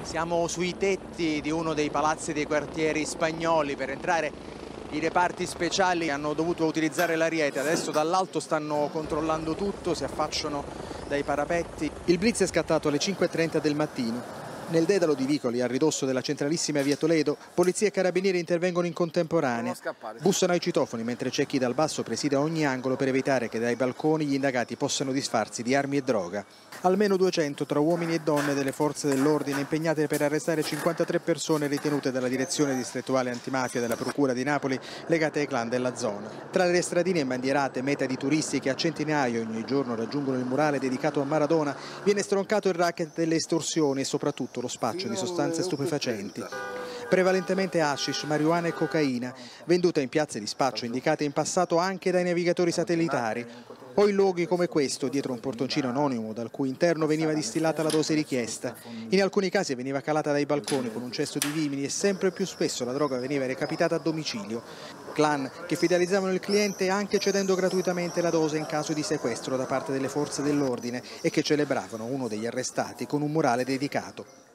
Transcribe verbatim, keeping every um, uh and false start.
Siamo sui tetti di uno dei palazzi dei quartieri spagnoli. Per entrare i reparti speciali hanno dovuto utilizzare l'ariete. Adesso dall'alto stanno controllando tutto, si affacciano dai parapetti. Il blitz è scattato alle cinque e trenta del mattino. Nel dedalo di vicoli a ridosso della centralissima via Toledo, polizia e carabinieri intervengono in contemporanea. Bussano ai citofoni mentre c'è chi dal basso presida ogni angolo per evitare che dai balconi gli indagati possano disfarsi di armi e droga. Almeno duecento tra uomini e donne delle forze dell'ordine impegnate per arrestare cinquantatré persone ritenute dalla direzione distrettuale antimafia della Procura di Napoli legate ai clan della zona. Tra le stradine imbandierate, meta di turisti che a centinaia ogni giorno raggiungono il murale dedicato a Maradona, viene stroncato il racket delle estorsioni e soprattutto lo spaccio di sostanze stupefacenti. Prevalentemente hashish, marijuana e cocaina, venduta in piazze di spaccio indicate in passato anche dai navigatori satellitari, o in luoghi come questo, dietro un portoncino anonimo dal cui interno veniva distillata la dose richiesta. In alcuni casi veniva calata dai balconi con un cesto di vimini e sempre più spesso la droga veniva recapitata a domicilio. Clan che fidelizzavano il cliente anche cedendo gratuitamente la dose in caso di sequestro da parte delle forze dell'ordine e che celebravano uno degli arrestati con un murale dedicato.